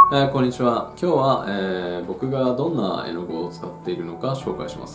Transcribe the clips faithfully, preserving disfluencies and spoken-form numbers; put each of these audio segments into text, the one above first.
えー、こんにちは。今日は、えー、僕がどんな絵の具を使っているのか紹介します。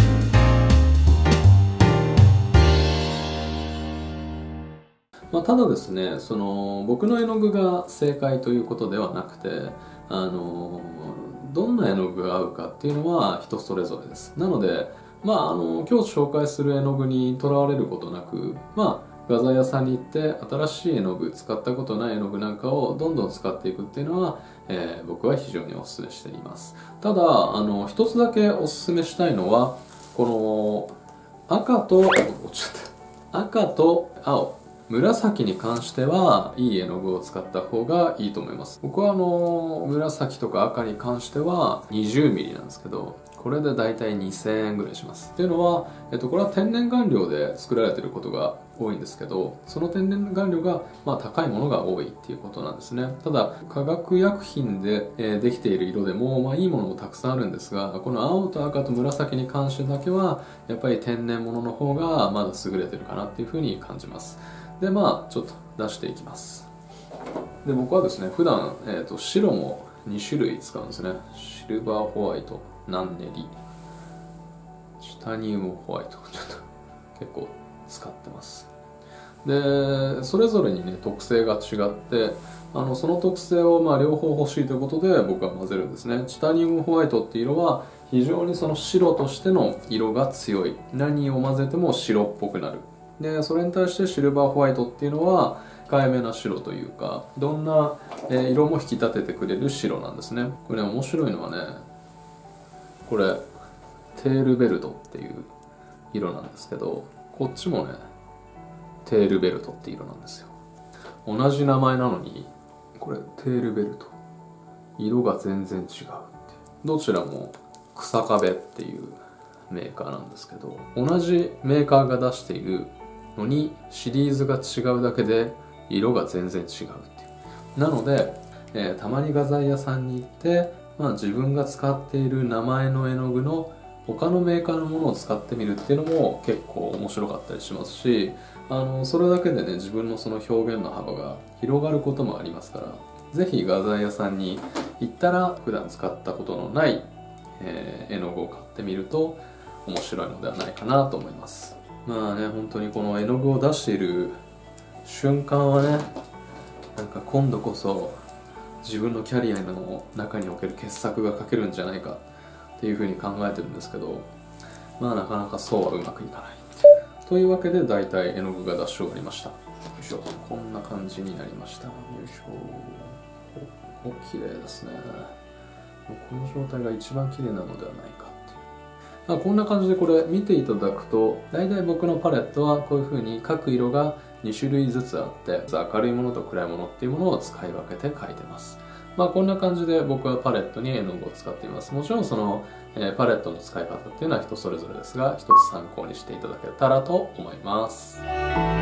まあ、ただですね、その僕の絵の具が正解ということではなくて、あのどんな絵の具が合うかっていうのは人それぞれです。なので、まあ、あの今日紹介する絵の具にとらわれることなく、まあ、画材屋さんに行って新しい絵の具、使ったことない絵の具なんかをどんどん使っていくっていうのは、えー、僕は非常にお勧めしています。ただあの一つだけお勧めしたいのは、この赤と落ちちゃった赤と青、紫に関してはいい絵の具を使った方がいいと思います。僕はあの紫とか赤に関しては にじゅうミリ なんですけど、これでだいたいにせんえんぐらいします。っていうのは、えっと、これは天然顔料で作られていることが多いんですけど、その天然顔料が、まあ、高いものが多いっていうことなんですね。ただ化学薬品で、えー、できている色でも、まあ、いいものもたくさんあるんですが、この青と赤と紫に関してだけはやっぱり天然物の方がまだ優れてるかなっていうふうに感じます。でまあちょっと出していきます。で僕はですね、普段、えー、と白もに種類使うんですね。シルバーホワイト、ナンネリ、チタニウムホワイト、ちょっと結構使ってます。でそれぞれにね特性が違って、あのその特性をまあ両方欲しいということで僕は混ぜるんですね。チタニウムホワイトっていう色は非常にその白としての色が強い、何を混ぜても白っぽくなる。でそれに対してシルバーホワイトっていうのは控えめな白というか、どんな色も引き立ててくれる白なんですね。これね、面白いのはね、これテールベルトっていう色なんですけど、こっちもねテールベルトって色なんですよ。同じ名前なのにこれテールベルト、色が全然違うっていう。どちらも草壁っていうメーカーなんですけど、同じメーカーが出しているのにシリーズが違うだけで色が全然違うっていう。なので、えー、たまに画材屋さんに行って、まあ、自分が使っている名前の絵の具の他のメーカーのものを使ってみるっていうのも結構面白かったりしますし、あのそれだけでね自分のその表現の幅が広がることもありますから、是非画材屋さんに行ったら普段使ったことのない、えー、絵の具を買ってみると面白いのではないかなと思います。まあね、本当にこの絵の具を出している瞬間はね、なんか今度こそ自分のキャリアの中における傑作が描けるんじゃないかっていうふうに考えてるんですけど、まあなかなかそうはうまくいかないというわけで、だいたい絵の具が出し終わりました。よいしょ、こんな感じになりました。よいしょ、お、綺麗ですね。この状態が一番綺麗なのではないかっていう。まあ、こんな感じでこれ見ていただくと、だいたい僕のパレットはこういう風に各色がに種類ずつあって、明るいものと暗いものっていうものを使い分けて描いてます。まあこんな感じで僕はパレットに絵の具を使っています。もちろんその、えー、パレットの使い方っていうのは人それぞれですが、一つ参考にしていただけたらと思います。